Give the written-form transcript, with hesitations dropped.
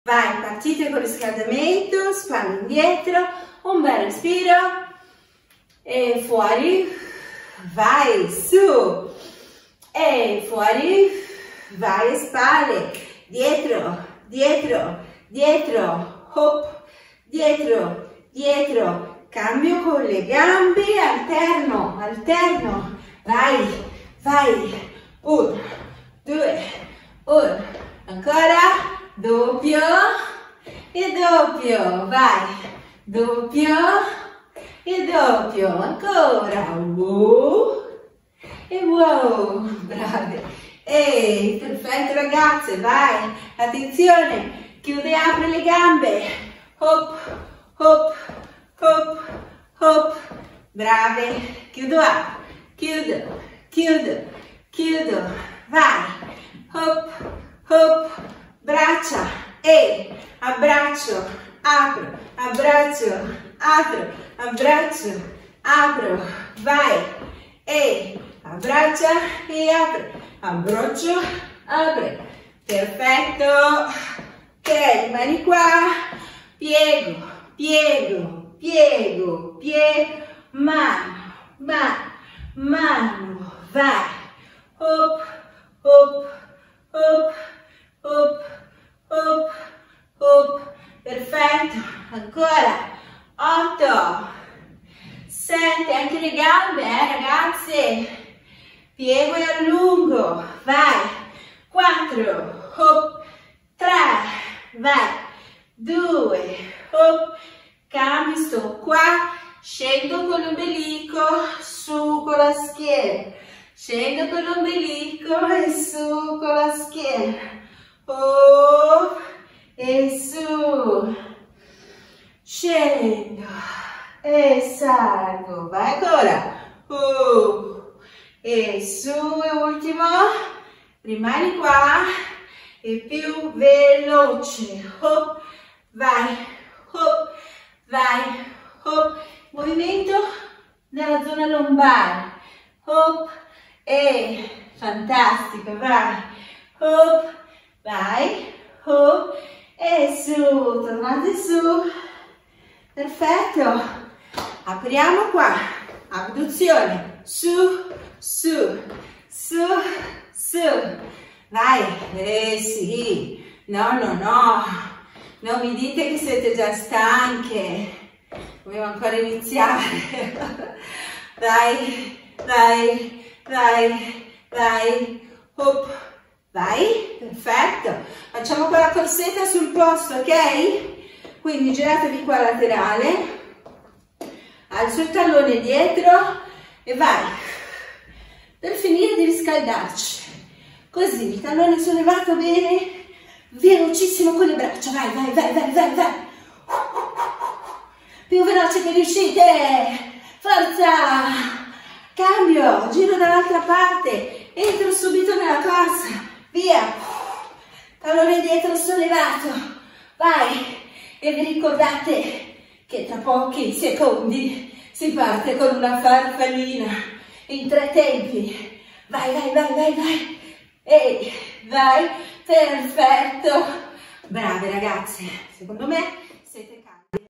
Vai, partite con il riscaldamento, spalle indietro, un bel respiro e fuori, vai, su e fuori, vai, spalle, dietro, dietro, dietro, hop, dietro, dietro, cambio con le gambe, alterno, alterno, vai, vai, 1, 2, 1, ancora, doppio e doppio, vai, doppio e doppio, ancora, wow e wow, brave, e perfetto ragazze, vai, attenzione, chiude e apre le gambe, hop, hop, hop, hop, brave, chiudo, apro, chiudo, chiudo, chiudo, vai, hop, hop, braccia e abbraccio, apro, abbraccio, apro, abbraccio, apro, vai e abbraccia e apre, abbraccio, apre, perfetto, ok, mani qua, piego, piego, piego, piego, mano, mano, mano, vai, hop, hop, hop, hop, hop, hop, perfetto, ancora, 8, 7, anche le gambe, ragazze, piego e allungo, vai, 4, hop, 3, vai, 2, hop, cambio, sto qua, scendo con l'ombelico, su con la schiena, scendo con l'ombelico e su con la schiena, oh, e su, scendo e salgo, vai ancora, e su, e ultimo, rimani qua e più veloce, hop, vai, hop, movimento nella zona lombare, hop, e fantastico, vai, hop, vai, hop, e su, tornate su, perfetto, apriamo qua, abduzione, su, su, su, su, vai, sì, no, no, no, non mi dite che siete già stanche, dobbiamo ancora iniziare, vai, vai, vai, vai, hop, vai, perfetto, facciamo quella corsetta sul posto, ok? Quindi giratevi qua laterale, alzo il tallone dietro e vai, per finire di riscaldarci, così il tallone sollevato bene, velocissimo con le braccia, vai, vai, vai, vai, vai, vai, più veloce che riuscite, forza, cambio, giro dall'altra parte, entro subito nella corsa, via, tallone dietro sollevato, vai, e vi ricordate che tra pochi secondi si parte con una farfallina in 3 tempi, vai, vai, vai, vai, vai, e vai, perfetto, brave ragazze, secondo me siete calde.